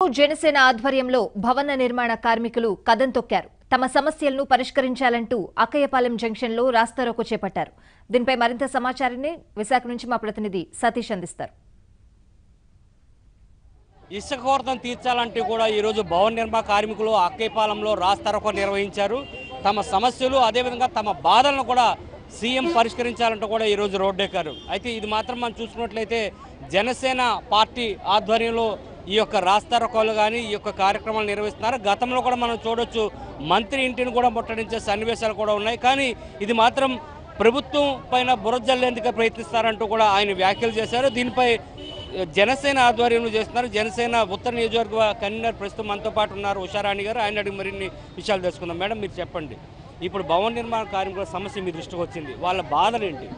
జనసేన ఆధ్వర్యంలో భవన నిర్మాణ కార్మికులు కదం తొక్కారు. తమ సమస్యలను పరిష్కరించాలంటూ అక్కయ్యపాలెం జంక్షన్లో రాస్తారోకో చేపట్టారు. దీనిపై మరింత సమాచారాన్ని విశాఖ నుంచి మా ప్రతినిధి సతీష్ అందిస్తారు. ఇసుక కొరతను తీర్చాలంటూ కూడా ఈరోజు భవన నిర్మాణ కార్మికులు అక్కయ్యపాలెంలో రాస్తారోకో నిర్వహించారు. తమ సమస్యలు అదేవిధంగా తమ బాధలను కూడా సీఎం పరిష్కరించాలంటూ కూడా ఈరోజు రోడ్డెక్కారు. అయితే ఇది మాత్రం మనం చూసుకున్నట్లయితే జనసేన పార్టీ ఆధ్వర్యంలో ఈ యొక్క రాస్తారోకోలు కానీ ఈ యొక్క కార్యక్రమాలు నిర్వహిస్తున్నారు. గతంలో కూడా మనం చూడొచ్చు, మంత్రి ఇంటిని కూడా ముట్టడించే సన్నివేశాలు కూడా ఉన్నాయి. కానీ ఇది మాత్రం ప్రభుత్వం పైన బురజల్లేందుకు ప్రయత్నిస్తారంటూ కూడా ఆయన వ్యాఖ్యలు చేశారు. దీనిపై జనసేన ఆధ్వర్యంలో చేస్తున్నారు. జనసేన ఉత్తర నియోజకవర్గ కన్వీనర్ ప్రస్తుతం మనతో పాటు ఉన్నారు ఉషారాణి గారు. ఆయన అడిగి మరిన్ని విషయాలు తెలుసుకుందాం. మేడం, మీరు చెప్పండి, ఇప్పుడు భవన నిర్మాణ కార్మికుల సమస్య మీ దృష్టికి వచ్చింది, వాళ్ళ బాధలు ఏంటి?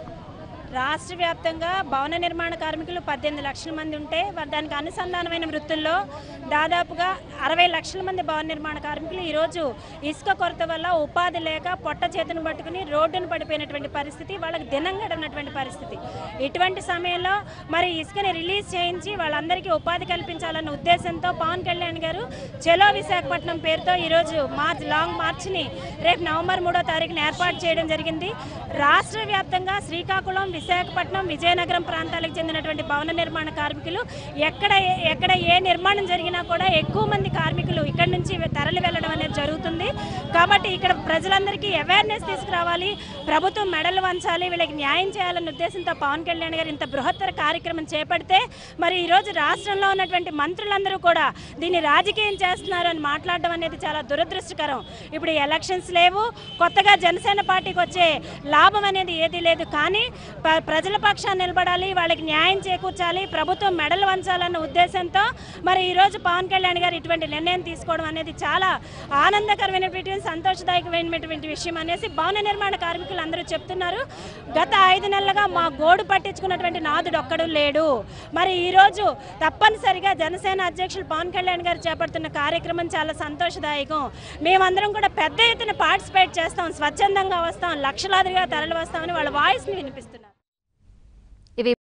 రాష్ట్ర వ్యాప్తంగా భవన నిర్మాణ కార్మికులు 18 లక్షల మంది ఉంటే దానికి అనుసంధానమైన వృత్తుల్లో దాదాపుగా 60 లక్షల మంది భవన నిర్మాణ కార్మికులు ఈరోజు ఇసుక కొరత వల్ల ఉపాధి లేక పొట్ట చేతును పట్టుకుని రోడ్డును పడిపోయినటువంటి పరిస్థితి, వాళ్ళకి దినం గడినటువంటి పరిస్థితి. ఇటువంటి సమయంలో మరి ఇసుకని రిలీజ్ చేయించి వాళ్ళందరికీ ఉపాధి కల్పించాలన్న ఉద్దేశంతో పవన్ కళ్యాణ్ గారు చలో విశాఖపట్నం పేరుతో ఈరోజు లాంగ్ మార్చ్ని రేపు నవంబర్ 3వ తారీఖున ఏర్పాటు చేయడం జరిగింది. రాష్ట్ర వ్యాప్తంగా శ్రీకాకుళం, విశాఖపట్నం, విజయనగరం ప్రాంతాలకు చెందినటువంటి భవన నిర్మాణ కార్మికులు ఎక్కడ ఏ నిర్మాణం జరిగినా కూడా ఎక్కువ మంది కార్మికులు ఇక్కడి నుంచి తరలి వెళ్ళడం అనేది జరుగుతుంది. కాబట్టి ఇక్కడ ప్రజలందరికీ అవేర్నెస్ తీసుకురావాలి, ప్రభుత్వం మెడలు వంచాలి, వీళ్ళకి న్యాయం చేయాలన్న ఉద్దేశంతో పవన్ కళ్యాణ్ గారు ఇంత బృహత్తర కార్యక్రమం చేపడితే మరి ఈరోజు రాష్ట్రంలో ఉన్నటువంటి మంత్రులందరూ కూడా దీన్ని రాజకీయం చేస్తున్నారు అని మాట్లాడడం అనేది చాలా దురదృష్టకరం. ఇప్పుడు ఎలక్షన్స్ లేవు, కొత్తగా జనసేన పార్టీకి వచ్చే లాభం అనేది ఏదీ లేదు. కానీ ప్రజల పక్షాన్ని నిలబడాలి, వాళ్ళకి న్యాయం చేకూర్చాలి, ప్రభుత్వం మెడలు వంచాలన్న ఉద్దేశంతో మరి ఈరోజు పవన్ కళ్యాణ్ గారు ఇటువంటి నిర్ణయం తీసుకోవడం అనేది చాలా ఆనందకరమైనటువంటి సంతోషదాయకమైనటువంటి విషయం అనేసి భవన నిర్మాణ కార్మికులు అందరూ చెప్తున్నారు. గత 5 నెలలుగా మా గోడు పట్టించుకున్నటువంటి నాదుడు ఒక్కడు లేడు. మరి ఈరోజు తప్పనిసరిగా జనసేన అధ్యక్షులు పవన్ కళ్యాణ్ గారు చేపడుతున్న కార్యక్రమం చాలా సంతోషదాయకం. మేమందరం కూడా పెద్ద ఎత్తున పార్టిసిపేట్ చేస్తాం, స్వచ్ఛందంగా వస్తాం, లక్షలాదిగా తరలి వస్తామని వాళ్ళ వాయిస్ని వినిపిస్తున్నారు.